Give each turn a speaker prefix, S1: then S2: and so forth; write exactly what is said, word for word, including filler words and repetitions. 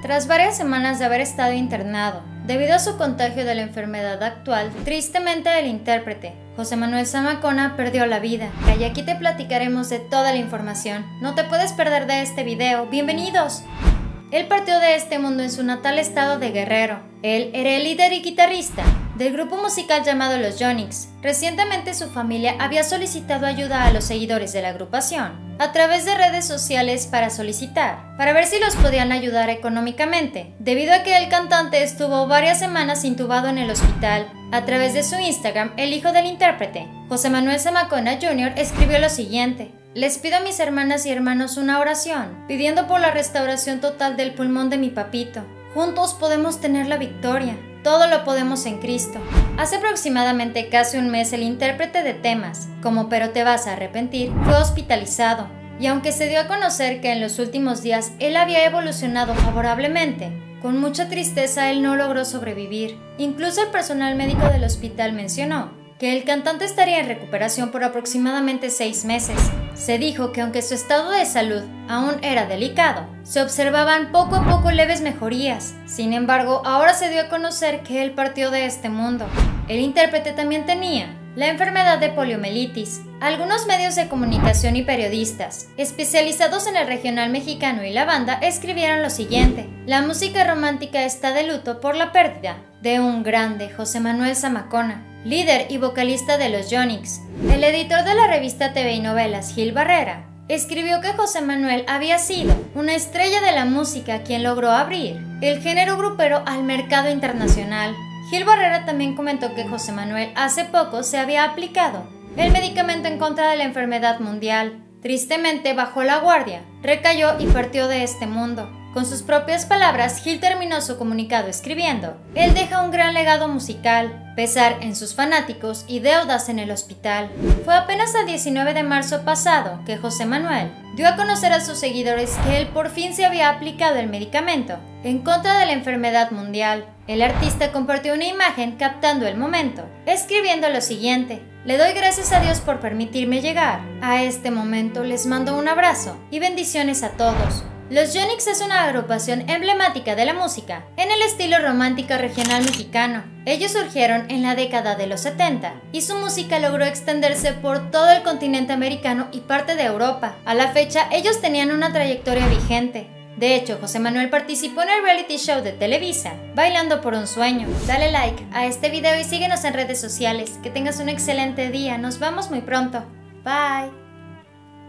S1: Tras varias semanas de haber estado internado, debido a su contagio de la enfermedad actual, tristemente el intérprete, José Manuel Zamacona, perdió la vida. Y aquí te platicaremos de toda la información. No te puedes perder de este video. ¡Bienvenidos! Él partió de este mundo en su natal estado de Guerrero. Él era el líder y guitarrista del grupo musical llamado Los Yonix. Recientemente su familia había solicitado ayuda a los seguidores de la agrupación a través de redes sociales para solicitar, para ver si los podían ayudar económicamente, debido a que el cantante estuvo varias semanas intubado en el hospital. A través de su Instagram, el hijo del intérprete, José Manuel Zamacona junior, escribió lo siguiente: les pido a mis hermanas y hermanos una oración, pidiendo por la restauración total del pulmón de mi papito. Juntos podemos tener la victoria. Todo lo podemos en Cristo. Hace aproximadamente casi un mes el intérprete de temas como Pero te vas a arrepentir fue hospitalizado, y aunque se dio a conocer que en los últimos días él había evolucionado favorablemente, con mucha tristeza él no logró sobrevivir. Incluso el personal médico del hospital mencionó que el cantante estaría en recuperación por aproximadamente seis meses. Se dijo que aunque su estado de salud aún era delicado, se observaban poco a poco leves mejorías. Sin embargo, ahora se dio a conocer que él partió de este mundo. El intérprete también tenía la enfermedad de poliomielitis. Algunos medios de comunicación y periodistas especializados en el regional mexicano y la banda escribieron lo siguiente: la música romántica está de luto por la pérdida de un grande, José Manuel Zamacona, líder y vocalista de Los Yonix. El editor de la revista T V y Novelas, Gil Barrera, escribió que José Manuel había sido una estrella de la música quien logró abrir el género grupero al mercado internacional. Gil Barrera también comentó que José Manuel hace poco se había aplicado el medicamento en contra de la enfermedad mundial. Tristemente bajó la guardia, recayó y partió de este mundo. Con sus propias palabras, Gil terminó su comunicado escribiendo: él deja un gran legado musical, pesar en sus fanáticos y deudas en el hospital. Fue apenas el diecinueve de marzo pasado que José Manuel dio a conocer a sus seguidores que él por fin se había aplicado el medicamento en contra de la enfermedad mundial. El artista compartió una imagen captando el momento, escribiendo lo siguiente: le doy gracias a Dios por permitirme llegar a este momento, les mando un abrazo y bendiciones a todos. Los Yonix es una agrupación emblemática de la música en el estilo romántico regional mexicano. Ellos surgieron en la década de los setenta y su música logró extenderse por todo el continente americano y parte de Europa. A la fecha, ellos tenían una trayectoria vigente. De hecho, José Manuel participó en el reality show de Televisa, Bailando por un Sueño. Dale like a este video y síguenos en redes sociales. Que tengas un excelente día. Nos vemos muy pronto. Bye.